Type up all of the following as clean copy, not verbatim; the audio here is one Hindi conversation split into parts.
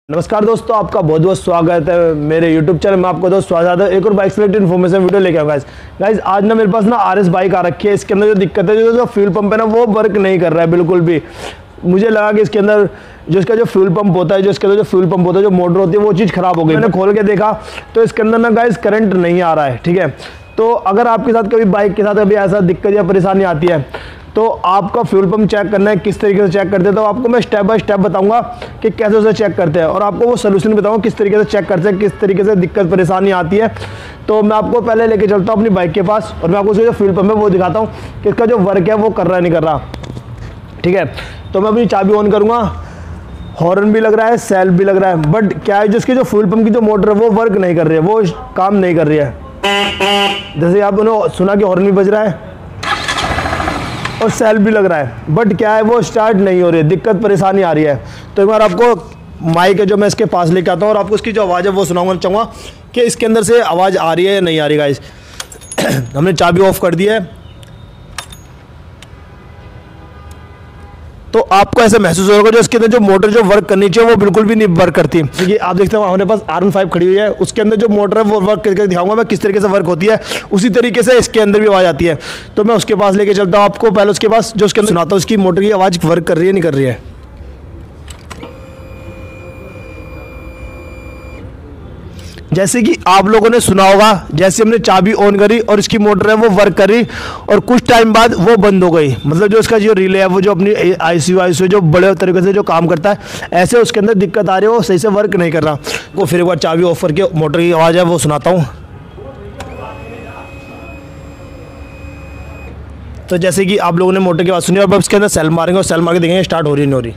नमस्कार दोस्तों, आपका बहुत बहुत स्वागत है मेरे YouTube चैनल में। आपको दोस्त स्वागत है एक और बाइक सेलेक्टेड इन्फॉर्मेशन वीडियो लेके आऊँगा। गाइस आज ना मेरे पास ना RS बाइक आ रखी है। इसके अंदर जो दिक्कत है, जो फ्यूल पंप है ना वो वर्क नहीं कर रहा है बिल्कुल भी। मुझे लगा कि इसके अंदर जो इसका जो फ्यूल पंप होता है, जो मोटर होती है वो चीज़ खराब हो गई। मैंने खोल के देखा तो इसके अंदर ना गाइस करंट नहीं आ रहा है। ठीक है, तो अगर आपके साथ कभी बाइक के साथ कभी ऐसा दिक्कत या परेशानी आती है तो आपका फ्यूल पंप चेक करना है। किस तरीके से चेक करते हैं तो आपको मैं स्टेप बाय स्टेप बताऊंगा कि कैसे उसे चेक करते हैं, और आपको वो सोल्यूशन बताऊंगा किस तरीके से चेक करते हैं, किस तरीके से दिक्कत परेशानी आती है। तो मैं आपको पहले लेके चलता हूँ अपनी बाइक के पास और मैं आपको उसका जो फ्यूल पंप है वो दिखाता हूँ कि इसका जो वर्क है वो कर रहा है नहीं कर रहा। ठीक है, तो मैं अपनी चाबी ऑन करूँगा, हॉर्न भी लग रहा है, सेल्फ भी लग रहा है, बट क्या है जिसकी जो फ्यूल पंप की जो मोटर है वो वर्क नहीं कर रही है, वो काम नहीं कर रही है। जैसे आपने सुना कि हॉर्न भी बज रहा है और सेल्फ भी लग रहा है, बट क्या है वो स्टार्ट नहीं हो रही है, दिक्कत परेशानी आ रही है। तो एक बार आपको माइक है जो मैं इसके पास लेके आता हूँ और आपको इसकी जो आवाज़ है वो सुनाऊंगा चाहूँगा कि इसके अंदर से आवाज़ आ रही है या नहीं आ रही। गाइस हमने चाबी ऑफ कर दी है तो आपको ऐसा महसूस होगा जो इसके अंदर जो मोटर जो वर्क करनी चाहिए वो बिल्कुल भी नहीं वर्क करती। देखिए आप देखते हो हमारे पास R15 खड़ी हुई है, उसके अंदर जो मोटर है वो वर्क करके दिखाऊंगा मैं किस तरीके से वर्क होती है। उसी तरीके से इसके अंदर भी आवाज़ आती है, तो मैं उसके पास लेके चलता हूँ आपको। पहले उसके पास जो उसके अंदर सुनाता हूँ उसकी मोटर की आवाज़ वर्क कर रही है नहीं कर रही है। जैसे कि आप लोगों ने सुना होगा, जैसे हमने चाबी ऑन करी और इसकी मोटर है वो वर्क करी और कुछ टाइम बाद वो बंद हो गई। मतलब जो इसका जो रिले है वो जो अपनी ICU जो बड़े तरीके से जो काम करता है, ऐसे उसके अंदर दिक्कत आ रही है, वो सही से वर्क नहीं कर रहा। वो फिर एक बार चाबी ऑफ करके मोटर की आवाज़ है वो सुनाता हूँ। तो जैसे कि आप लोगों ने मोटर की आवाज़ सुनी और अब इसके अंदर सेल मारेंगे और सेल मार के देखेंगे स्टार्ट हो रही नहीं हो रही।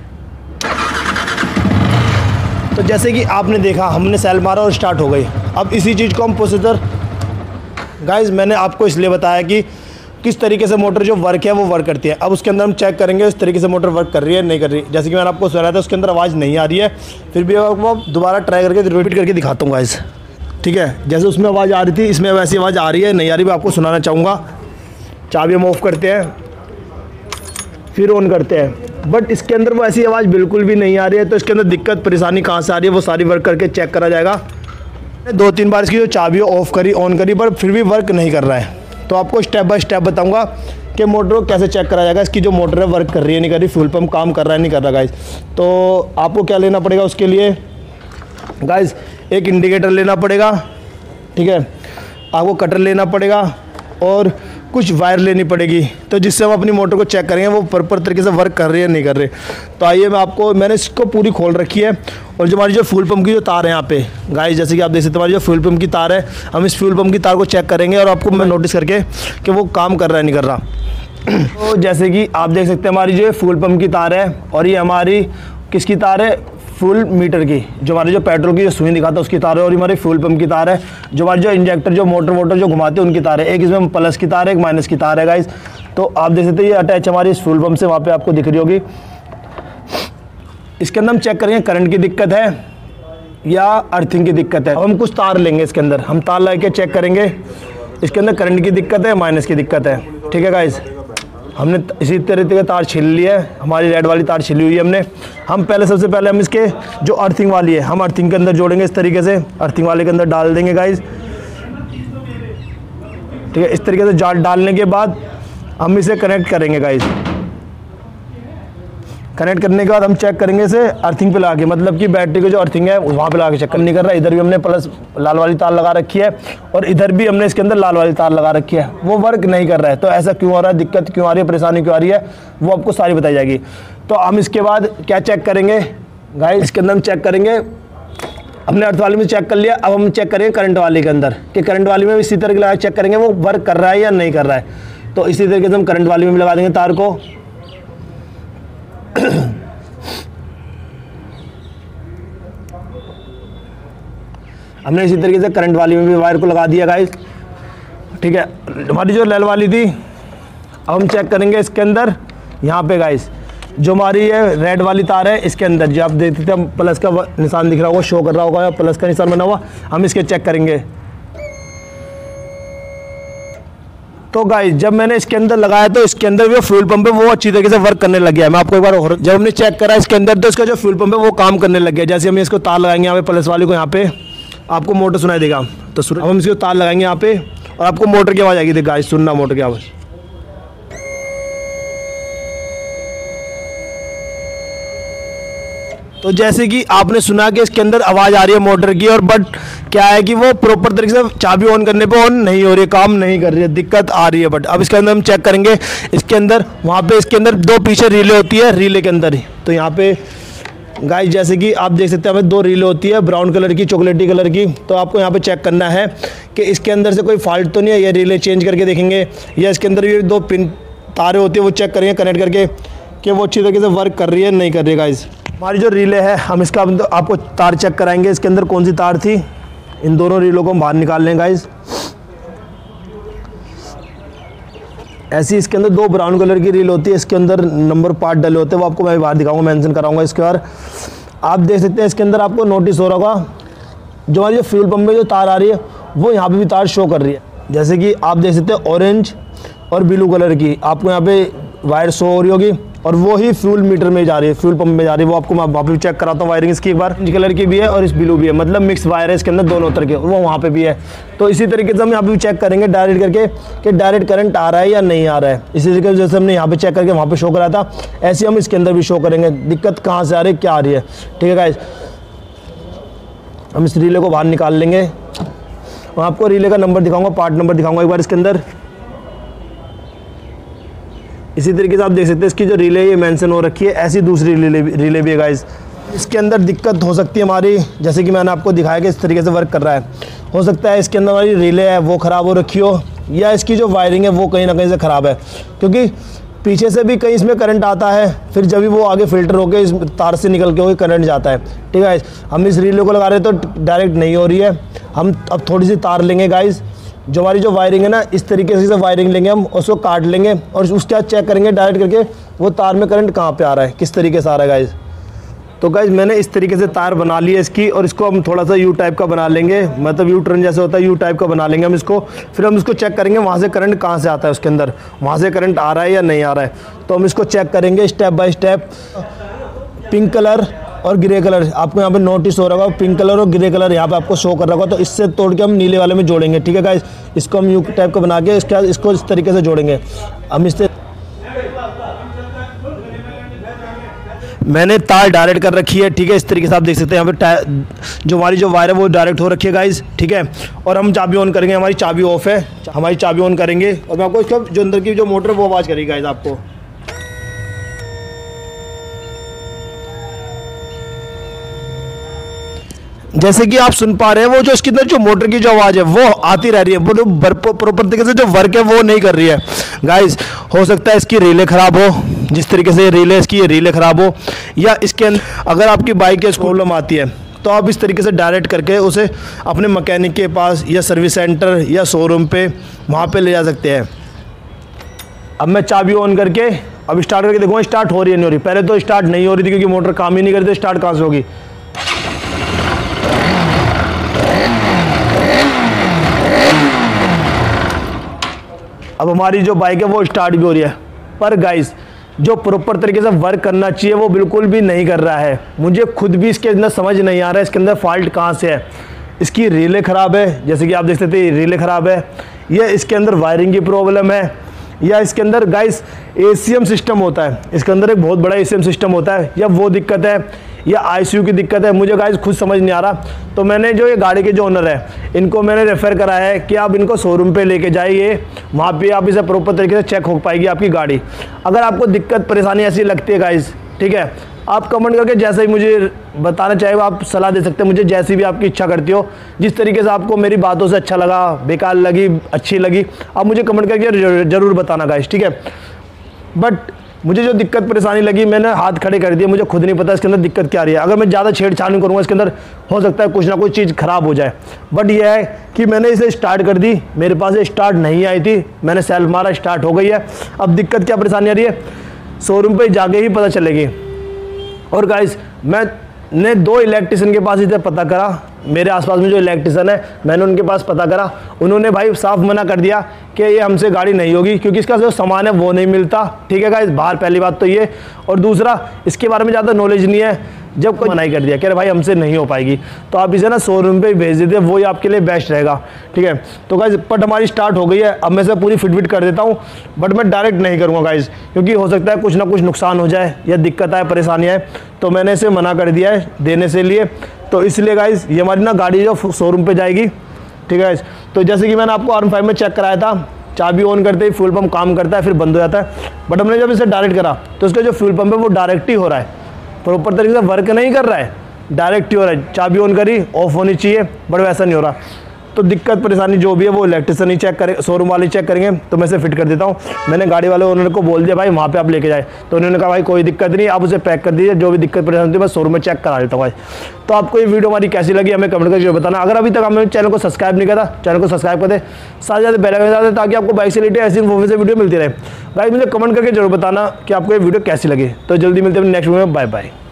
तो जैसे कि आपने देखा हमने सेल मारा और स्टार्ट हो गई। अब इसी चीज़ को हम प्रोसीजर गाइस मैंने आपको इसलिए बताया कि किस तरीके से मोटर जो वर्क है वो वर्क करती है। अब उसके अंदर हम चेक करेंगे इस तरीके से मोटर वर्क कर रही है नहीं कर रही। जैसे कि मैंने आपको सुनाया था उसके अंदर आवाज़ नहीं आ रही है, फिर भी आपको दोबारा ट्राई करके रिपीट करके दिखाता हूँ गाइस। ठीक है, जैसे उसमें आवाज़ आ रही थी इसमें वैसी आवाज़ आ रही है नहीं आ रही, मैं आपको सुनाना चाहूँगा। चाबी हम ऑफ करते हैं फिर ऑन करते हैं, बट इसके अंदर वो ऐसी आवाज़ बिल्कुल भी नहीं आ रही है। तो इसके अंदर दिक्कत परेशानी कहाँ से आ रही है वो सारी वर्क करके चेक करा जाएगा। 2-3 बार इसकी जो चाबी ऑफ करी ऑन करी पर फिर भी वर्क नहीं कर रहा है, तो आपको स्टेप बाय स्टेप बताऊंगा कि मोटर को कैसे चेक करा जाएगा, इसकी जो मोटर है वर्क कर रही है नहीं कर रही, फ्यूल पंप काम कर रहा है नहीं कर रहा। गाइस तो आपको क्या लेना पड़ेगा उसके लिए, गाइस एक इंडिकेटर लेना पड़ेगा। ठीक है, आपको कटर लेना पड़ेगा और कुछ वायर लेनी पड़ेगी, तो जिससे हम अपनी मोटर को चेक करेंगे वो प्रॉपर तरीके से वर्क कर रही है नहीं कर रही। तो आइए मैंने इसको पूरी खोल रखी है और जो हमारी जो फ्यूल पंप की जो तार है यहाँ पे गाइस, जैसे कि आप देख सकते हैं हमारी जो फ्यूल पंप की तार है, हम इस फ्यूल पंप की तार को चेक करेंगे और आपको मैं नोटिस करके कि वो काम कर रहा है नहीं कर रहा। तो जैसे कि आप देख सकते हैं हमारी जो फ्यूल पंप की तार है और ये हमारी किसकी तार है, फुल मीटर की, जो हमारी जो पेट्रोल की जो सुई दिखाता है उसकी तार है, और हमारी फ्यूल पंप की तार है, जो हमारी जो इंजेक्टर जो मोटर वोटर जो घुमाते हैं उनकी तार है। एक इसमें प्लस की तार है, एक माइनस की तार है गाइस। तो आप देख सकते हैं ये अटैच हमारी इस फ्यूल पंप से वहाँ पे आपको दिख रही होगी। इसके अंदर हम चेक करेंगे करंट की दिक्कत है या अर्थिंग की दिक्कत है। अब हम कुछ तार लेंगे, इसके अंदर हम तार ला के चेक करेंगे इसके अंदर करंट की दिक्कत है माइनस की दिक्कत है। ठीक है गाइस, हमने इसी तरीके का तार छिल लिया है, हमारी रेड वाली तार छिली हुई है हमने। हम पहले सबसे पहले हम इसके जो अर्थिंग वाली है हम अर्थिंग के अंदर जोड़ेंगे, इस तरीके से अर्थिंग वाले के अंदर डाल देंगे गाइस। ठीक है, इस तरीके से जाल डालने के बाद हम इसे कनेक्ट करेंगे गाइस। कनेक्ट करने के बाद हम चेक करेंगे इसे अर्थिंग पे लगा के, मतलब कि बैटरी की जो अर्थिंग है वहाँ पे लगा के चेक नहीं कर रहा है। इधर भी हमने प्लस लाल वाली तार लगा रखी है और इधर भी हमने इसके अंदर लाल वाली तार लगा रखी है, वो वर्क नहीं कर रहा है। तो ऐसा क्यों हो रहा है, दिक्कत क्यों आ रही है, परेशानी क्यों आ रही है, वो आपको सारी बताई जाएगी। तो हम इसके बाद क्या चेक करेंगे गाइस, इसके अंदर हम चेक करेंगे, हमने अर्थ वाली में चेक कर लिया, अब हम चेक करेंगे करंट वाली के अंदर कि करंट वाली में भी इसी तरह लगा चेक करेंगे वो वर्क कर रहा है या नहीं कर रहा है। तो इसी तरीके से हम करंट वाली में भी लगा देंगे तार को। हमने इसी तरीके से करंट वाली में भी वायर को लगा दिया गाइस। ठीक है, हमारी जो लेल वाली थी अब हम चेक करेंगे इसके अंदर, यहाँ पे गाइस जो हमारी ये रेड वाली तार है इसके अंदर जो आप देखते थे प्लस का निशान दिख रहा होगा, शो कर रहा होगा, प्लस का निशान बना हुआ, हम इसके चेक करेंगे। तो गाइस जब मैंने इसके अंदर लगाया तो इसके अंदर जो फ्यूल पंप है वो अच्छी तरीके से वर्क करने लग गया है। मैं आपको एक बार और जब हमने चेक करा इसके अंदर तो इसका जो फ्यूल पंप है वो काम करने लग गया। जैसे हम इसको तार लगाएंगे यहाँ पे प्लस वाले को, यहाँ पे आपको मोटर सुनाई देगा। तो अब हम इसको तार लगाएंगे यहाँ पे और आपको मोटर की आवाज़ आएगी। देखिए गाइस, सुनना मोटर की आवाज़। तो जैसे कि आपने सुना कि इसके अंदर आवाज़ आ रही है मोटर की, और बट क्या है कि वो प्रॉपर तरीके से चाबी ऑन करने पे ऑन नहीं हो रही है, काम नहीं कर रही है, दिक्कत आ रही है। बट अब इसके अंदर हम चेक करेंगे इसके अंदर, वहाँ पे इसके अंदर 2 पीछे रिले होती है, रिले के अंदर ही। तो यहाँ पे गाइस जैसे कि आप देख सकते हैं हमें 2 रिले होती है, ब्राउन कलर की, चॉकलेटी कलर की। तो आपको यहाँ पे चेक करना है कि इसके अंदर से कोई फॉल्ट तो नहीं है। ये रिले चेंज करके देखेंगे, या इसके अंदर ये 2 पिन तारे होती है वो चेक करेंगे कनेक्ट करके कि वो अच्छी तरीके से वर्क कर रही है नहीं कर रही है। गाइस हमारी जो रिले है हम इसका आपको तार चेक कराएंगे, इसके अंदर कौन सी तार थी। इन दोनों रीलों को हम बाहर निकाल लें गाइस। ऐसी इसके अंदर 2 ब्राउन कलर की रील होती है, इसके अंदर नंबर पार्ट डले होते हैं, वो आपको मैं बाहर दिखाऊंगा, मेंशन कराऊंगा इसके बार। आप देख सकते हैं इसके अंदर आपको नोटिस हो रहा होगा जो हमारी जो फ्यूल पंप में जो तार आ रही है वो यहाँ पे भी तार शो कर रही है। जैसे कि आप देख सकते हैं ऑरेंज और ब्लू कलर की आपको यहाँ पे वायर शो हो रही होगी, और वो ही फ्यूल मीटर में जा रही है, फ्यूल पंप में जा रही है। वो आपको मैं वापस चेक कराता हूँ वायरिंग इसकी एक बार। ऑरेंज कलर की भी है और इस ब्लू भी है, मतलब मिक्स वायर है इसके अंदर दोनों तरह के, वो वहाँ पे भी है। तो इसी तरीके से हम यहाँ पे भी चेक करेंगे डायरेक्ट करके कि डायरेक्ट करंट आ रहा है या नहीं आ रहा है। इसी तरीके से जैसे हमने यहाँ पे चेक करके वहाँ पे शो करा था, ऐसे हम इसके अंदर भी शो करेंगे दिक्कत कहाँ से आ रही है, क्या आ रही है। ठीक है गाइस, हम इस रिले को बाहर निकाल लेंगे और आपको रिले का नंबर दिखाऊंगा, पार्ट नंबर दिखाऊंगा एक बार इसके अंदर। इसी तरीके से आप देख सकते हैं इसकी जो रिले ये मेंशन हो रखी है, ऐसी दूसरी रिले भी है गाइस। इसके अंदर दिक्कत हो सकती है हमारी, जैसे कि मैंने आपको दिखाया कि इस तरीके से वर्क कर रहा है। हो सकता है इसके अंदर हमारी रिले है वो ख़राब हो रखी हो, या इसकी जो वायरिंग है वो कहीं ना कहीं से ख़राब है, क्योंकि पीछे से भी कहीं इसमें करंट आता है, फिर जब भी वो आगे फिल्टर होकर इस तार से निकल के करंट जाता है। ठीक है, हम इस रिले को लगा रहे हैं तो डायरेक्ट नहीं हो रही है। हम अब थोड़ी सी तार लेंगे गाइस, जो हमारी जो वायरिंग है ना इस तरीके से वायरिंग लेंगे हम, उसको काट लेंगे और उसके बाद चेक करेंगे डायरेक्ट करके वो तार में करंट कहाँ पे आ रहा है, किस तरीके से आ रहा है गाइस। तो गाइस मैंने इस तरीके से तार बना ली है इसकी, और इसको हम थोड़ा सा यू टाइप का बना लेंगे, मतलब यू टर्न जैसे होता है यू टाइप का बना लेंगे हम इसको। फिर हम इसको चेक करेंगे वहाँ से करंट कहाँ से आता है, उसके अंदर वहाँ से करंट आ रहा है या नहीं आ रहा है। तो हम इसको चेक करेंगे step by step. Pink colour और ग्रे कलर आपको यहाँ पे नोटिस हो रहा होगा, पिंक कलर और ग्रे कलर यहाँ पे आपको शो कर रहा होगा। तो इससे तोड़ के हम नीले वाले में जोड़ेंगे। ठीक है गाइस, इसको हम यू टाइप का बना के इसको इस तरीके से जोड़ेंगे। हम इससे मैंने तार डायरेक्ट कर रखी है। ठीक है, इस तरीके से आप देख सकते हैं यहाँ पे जो हमारी जो वायर है वो डायरेक्ट हो रखी है गाइस। ठीक है, और हम चाबी ऑन करेंगे, हमारी चाबी ऑफ है, हमारी चाबी ऑन करेंगे और मैं आपको इसका जो अंदर की जो मोटर है वो आवाज़ करेगी गाइस आपको। जैसे कि आप सुन पा रहे हैं वो जो इसके अंदर जो मोटर की जो आवाज़ है वो आती रह रही है, वो प्रॉपर तरीके से जो वर्क है वो नहीं कर रही है गाइस। हो सकता है इसकी रिले ख़राब हो, जिस तरीके से रिले इसकी रिले ख़राब हो, या इसके अंदर अगर आपकी बाइक के प्रॉब्लम आती है तो आप इस तरीके से डायरेक्ट करके उसे अपने मैकेनिक के पास या सर्विस सेंटर या शोरूम पे वहाँ पे ले जा सकते हैं। अब मैं चाबी ऑन करके अब स्टार्ट करके देखूँगा स्टार्ट हो रही है नहीं हो रही। पहले तो स्टार्ट नहीं हो रही थी क्योंकि मोटर काम ही नहीं करती, स्टार्ट कहाँ से होगी। अब हमारी जो बाइक है वो स्टार्ट भी हो रही है, पर गाइस जो प्रॉपर तरीके से वर्क करना चाहिए वो बिल्कुल भी नहीं कर रहा है। मुझे खुद भी इसके अंदर समझ नहीं आ रहा है इसके अंदर फॉल्ट कहाँ से है। इसकी रीले ख़राब है, जैसे कि आप देख सकते हैं रीले ख़राब है, या इसके अंदर वायरिंग की प्रॉब्लम है, या इसके अंदर गाइस एसीएम सिस्टम होता है, इसके अंदर एक बहुत बड़ा एसीएम सिस्टम होता है, या वो दिक्कत है, या आईसीयू की दिक्कत है। मुझे गाइस खुद समझ नहीं आ रहा। तो मैंने जो ये गाड़ी के जो ओनर है इनको मैंने रेफ़र कराया है कि आप इनको शोरूम पे लेके जाइए, वहाँ पे आप इसे प्रॉपर तरीके से चेक हो पाएगी आपकी गाड़ी। अगर आपको दिक्कत परेशानी ऐसी लगती है गाइस, ठीक है, आप कमेंट करके जैसे ही मुझे बताना चाहे आप सलाह दे सकते हैं, मुझे जैसी भी आपकी इच्छा करती हो। जिस तरीके से आपको मेरी बातों से अच्छा लगा, बेकार लगी, अच्छी लगी, आप मुझे कमेंट करके ज़रूर बताना गाइस। ठीक है, बट मुझे जो दिक्कत परेशानी लगी मैंने हाथ खड़े कर दिए, मुझे खुद नहीं पता इसके अंदर दिक्कत क्या आ रही है। अगर मैं ज़्यादा छेड़छाड़ करूँगा इसके अंदर हो सकता है कुछ ना कुछ चीज़ ख़राब हो जाए। बट यह है कि मैंने इसे स्टार्ट कर दी, मेरे पास ये स्टार्ट नहीं आई थी, मैंने सेल्फ मारा, स्टार्ट हो गई है। अब दिक्कत क्या परेशानी आ रही है शोरूम पर जाके ही पता चलेगी। और गाइस मैं मैंने 2 इलेक्ट्रिशियन के पास इधर पता करा, मेरे आसपास में जो इलेक्ट्रिशियन है मैंने उनके पास पता करा, उन्होंने भाई साफ मना कर दिया कि ये हमसे गाड़ी नहीं होगी, क्योंकि इसका जो सामान है वो नहीं मिलता। ठीक है गाइस, बाहर पहली बात तो ये, और दूसरा इसके बारे में ज़्यादा नॉलेज नहीं है। जब कोई मनाई कर दिया कह रहे भाई हमसे नहीं हो पाएगी, तो आप इसे ना शोरूम पे भेज देते, वही आपके लिए बेस्ट रहेगा। ठीक है, तो गाइस पट हमारी स्टार्ट हो गई है। अब मैं इसे पूरी फिट कर देता हूँ, बट मैं डायरेक्ट नहीं करूँगा गाइस, क्योंकि हो सकता है कुछ ना कुछ नुकसान हो जाए या दिक्कत आए, परेशानी आए, तो मैंने इसे मना कर दिया है देने से लिए। तो इसलिए गाइस ये हमारी ना गाड़ी जो शोरूम पे जाएगी। ठीक है गाइस, तो जैसे कि मैंने आपको R5 में चेक कराया था, चाबी ऑन करते ही फ्यूल पंप काम करता है, फिर बंद हो जाता है। बट हमने जब इसे डायरेक्ट करा तो इसका जो फ्यूल पंप है वो डायरेक्ट ही हो रहा है, प्रॉपर तरीके से वर्क नहीं कर रहा है, डायरेक्ट ही हो रहा है। चाबी ऑन करी ऑफ होनी चाहिए, बट वैसा नहीं हो रहा। तो दिक्कत परेशानी जो भी है वो इलेक्ट्रिशियन ही चेक करे, शोरूम वाले चेक करेंगे, तो मैं इसे फिट कर देता हूँ। मैंने गाड़ी वाले ओनर को बोल दिया भाई वहाँ पे आप लेके जाए, तो उन्होंने कहा भाई कोई दिक्कत नहीं, आप उसे पैक कर दीजिए, जो भी दिक्कत परेशानी थी मैं शोरूम में चेक करा देता हूँ भाई। तो आपको ये वीडियो हमारी कैसी लगी हमें कमेंट करके बताना। अगर अभी तक हमने चैनल को सब्सक्राइब नहीं करा, चैनल को सब्सक्राइब कर दे, साथ ही बेल आइकन दबा दे, ताकि आपको बाइक से रिलेटेड ऐसी इन्फॉर्मेशन वीडियो मिलती रहे। भाई मुझे कमेंट करके जरूर बताना कि आपको ये वीडियो कैसी लगी। तो जल्दी मिलते हैं नेक्स्ट वीडियो में, बाय बाय।